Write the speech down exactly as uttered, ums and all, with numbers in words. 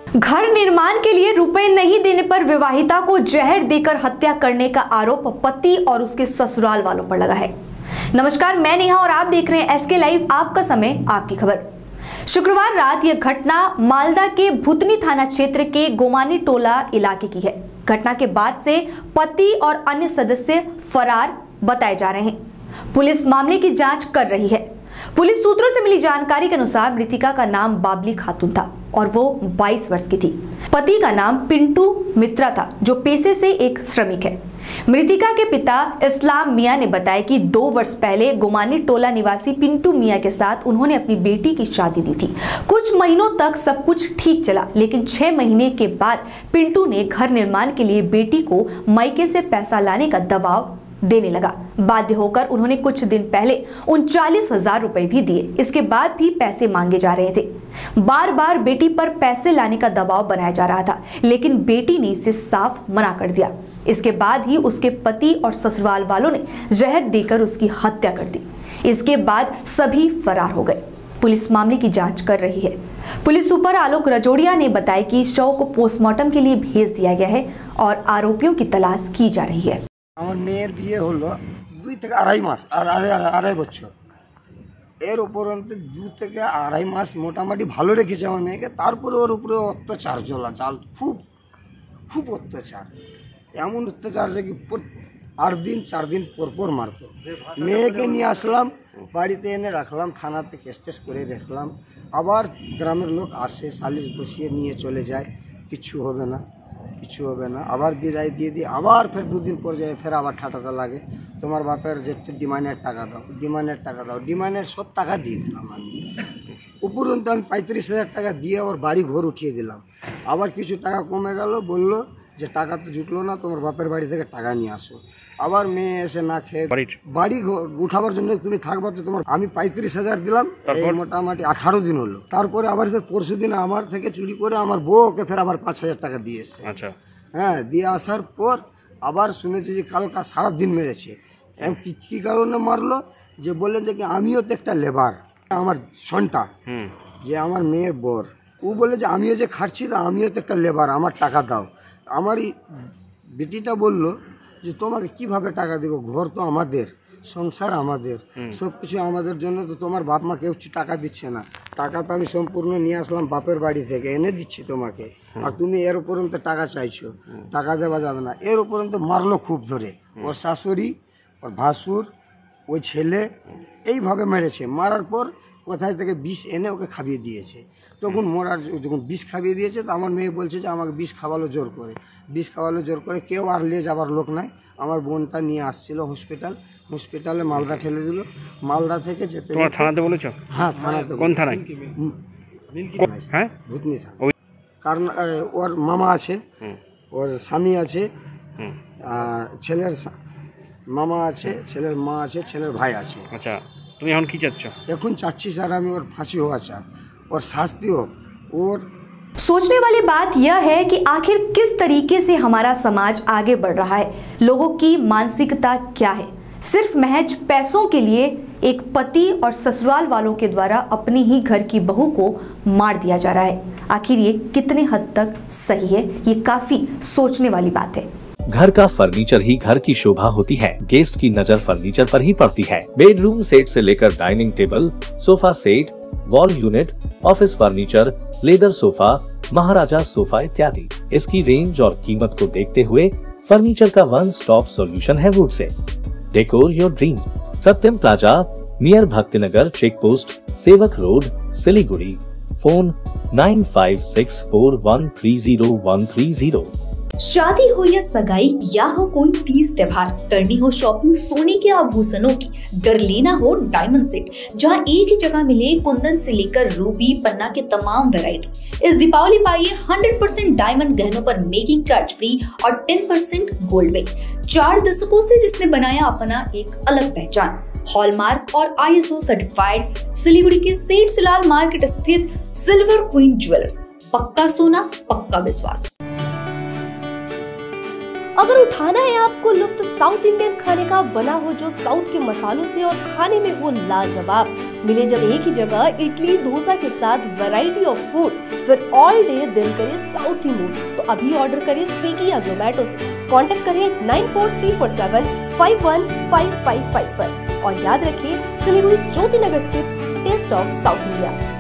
घर निर्माण के लिए रुपए नहीं देने पर विवाहिता को जहर देकर हत्या करने का आरोप पति और उसके ससुराल वालों पर लगा है। नमस्कार, मैं नेहा और आप देख रहे हैं एसके लाइव, आपका समय आपकी खबर। शुक्रवार रात यह घटना मालदा के भूतनी थाना क्षेत्र के गोमानी टोला इलाके की है। घटना के बाद से पति और अन्य सदस्य फरार बताए जा रहे हैं। पुलिस मामले की जांच कर रही है। पुलिस सूत्रों से मिली जानकारी के अनुसार मृतिका का नाम बाबली खातून था और वो बाईस वर्ष की थी। पति का नाम पिंटू मित्रा था, जो पेशे से एक श्रमिक है। मृतिका के पिता इस्लाम मियां ने बताया कि दो वर्ष पहले गोमानी टोला निवासी पिंटू मियां के साथ उन्होंने अपनी बेटी की शादी दी थी। कुछ महीनों तक सब कुछ ठीक चला, लेकिन छह महीने के बाद पिंटू ने घर निर्माण के लिए बेटी को मायके से पैसा लाने का दबाव देने लगा। बाध्य होकर उन्होंने कुछ दिन पहले उनचालीस हजार रुपए भी दिए। इसके बाद भी पैसे मांगे जा रहे थे। बार बार बेटी पर पैसे लाने का दबाव बनाया जा रहा था, लेकिन बेटी ने इसे साफ मना कर दिया। इसके बाद ही उसके पति और ससुराल वालों ने जहर देकर उसकी हत्या कर दी। इसके बाद सभी फरार हो गए। पुलिस मामले की जांच कर रही है। पुलिस सुपर आलोक रजोड़िया ने बताया कि शव को पोस्टमार्टम के लिए भेज दिया गया है और आरोपियों की तलाश की जा रही है। আমার মেয়ের বিয়ে হলো দুই থেকে আড়াই মাস আর আড়াই আড়াই বছর এর উপরন্তে দু থেকে আড়াই মাস মোটামুটি ভালো রেখেছে আমার মেয়েকে। তারপরে ওর উপরে অত্যাচার চলা চাল খুব খুব অত্যাচার, এমন অত্যাচার যে কি আট দিন চার দিন পর পর মারতো। মেয়েকে নিয়ে আসলাম, বাড়িতে এনে রাখলাম, থানাতে কেস টেস করে রাখলাম। আবার গ্রামের লোক আসে, সালিশ বসিয়ে নিয়ে চলে যায়, কিছু হবে না কিছু হবে না আবার বিদায় দিয়ে দিই। আবার ফের দুদিন পর যায়, ফের আবার ঠাটাটা লাগে, তোমার বাপের যে ডিমান্ডের টাকা দাও, ডিমান্ডের টাকা দাও। ডিমান্ডের সব টাকা দিয়ে দিলাম আমি। উপরন্তু আমি পঁয়ত্রিশ হাজার টাকা দিয়ে ওর বাড়ি ঘর উঠিয়ে দিলাম। আবার কিছু টাকা কমে গেল, বললো যে টাকা তো জুটলো না, তোমার বাপের বাড়ি থেকে টাকা নিয়ে আসো। আবার মেয়ে এসে না খেয়ে বাড়ি উঠাবার জন্য তুমি থাকবা, তো তোমার আমি পঁয়ত্রিশ হাজার দিলাম, মোটামুটি আঠারো দিন হলো। তারপরে আবার ফের পরশু দিন আমার থেকে চুরি করে আমার বউকে ফের আবার পাঁচ হাজার টাকা দিয়ে এসছে। আচ্ছা, হ্যাঁ, দিয়ে আসার পর আবার শুনেছি যে কালকা সারাদিন মেরেছে। কি কী কারণে মারলো, যে বললেন যে আমিও তো একটা লেবার, আমার সন্তা যে আমার মেয়ের বর, ও বলে যে আমিও যে খাচ্ছি, তা আমিও তো একটা লেবার, আমার টাকা দাও। আমারই বেটিটা বললো যে তোমাকে কিভাবে টাকা দেব, ঘর তো আমাদের, সংসার আমাদের, সব কিছু আমাদের জন্য, তো তোমার বাপ মা কেউ টাকা দিচ্ছে না। টাকা তো আমি সম্পূর্ণ নিয়ে আসলাম বাপের বাড়ি থেকে, এনে দিচ্ছি তোমাকে, আর তুমি এর উপরন্ত টাকা চাইছো, টাকা দেওয়া যাবে না। এর উপরন্ত মারলো খুব ধরে, ওর শাশুড়ি, ওর ভাসুর, ওই ছেলে, এইভাবে মেরেছে। মারার পর কোথায় থেকে বিষ এনে ওকে খাইয়ে দিয়েছে। তখন মরার যখন বিষ খাইয়ে দিয়েছে, তো আমার মেয়ে বলছে যে আমাকে বিষ খাওয়ালো জোর করে, বিষ খাওয়ালো জোর করে, কেউ আর নিয়ে যাবার লোক নাই। আমার বোনটা নিয়ে আসছিল হসপিটাল, হসপিটালে মালদা ঠেলে দিল। মালদা থেকে যেতে তোমার থানাতে বলেছো? হ্যাঁ, থানাতে। কোন থানায়? হ্যাঁ, ভূতনি থানা। কারণ ওর মামা আছে, ওর স্বামী আছে, ছেলের মামা আছে, ছেলের মা আছে, ছেলের ভাই আছে। আচ্ছা, তুমি এখন কি চাচ্ছ? এখন চাচ্ছি স্যার আমি ওর ফাঁসি হওয়া চাই, और शास्ति हो। और सोचने वाली बात यह है कि आखिर किस तरीके से हमारा समाज आगे बढ़ रहा है। लोगों की मानसिकता क्या है। सिर्फ महज पैसों के लिए एक पति और ससुराल वालों के द्वारा अपनी ही घर की बहू को मार दिया जा रहा है। आखिर ये कितने हद तक सही है, ये काफी सोचने वाली बात है। घर का फर्नीचर ही घर की शोभा होती है। गेस्ट की नजर फर्नीचर पर ही पड़ती है। बेडरूम सेट से लेकर dining table, sofa set, wall unit, office furniture, leather sofa, Maharaja sofa इत्यादि। इसकी रेंज और कीमत को देखते हुए फर्नीचर का वन स्टॉप सॉल्यूशन है वुड से। Decor your dream. Satyam plaza, near Bhaktinagar check post, Sevoke road, Siliguri. Phone nine five six four one three zero one three zero. शादी हो या सगाई या हो कोई तीज त्योहार, करनी हो शॉपिंग सोने के आभूषणों की, डर लेना हो डायमंड सेट, जहां एक ही जगह मिले कुंदन से लेकर रूबी पन्ना के तमाम वैरायटी। इस दीपावली पाइए हंड्रेड परसेंट डायमंड गहनों पर मेकिंग चार्ज फ्री और टेन परसेंट गोल्ड में। चार दशकों से जिसने बनाया अपना एक अलग पहचान, हॉलमार्क और आईएसओ सर्टिफाइड, सिलीगुड़ी के सेठ सिलाल मार्केट स्थित सिल्वर क्वीन ज्वेलर्स। पक्का सोना, पक्का विश्वास। अगर उठाना है आपको लुत्फ साउथ इंडियन खाने का, बना हो जो साउथ के मसालों से और खाने में हो लाजवाब, मिले जब एक ही जगह इडली डोसा के साथ वैरायटी ऑफ फूड, फिर ऑल डे दिल करे साउथ ही मूड, तो अभी ऑर्डर करें स्विगी या जोमेटो से। कांटेक्ट करें nine four three four seven five one five five five पर और याद रखिए सिलीगुड़ी ज्योति नगर स्थित टेस्ट ऑफ साउथ इंडिया।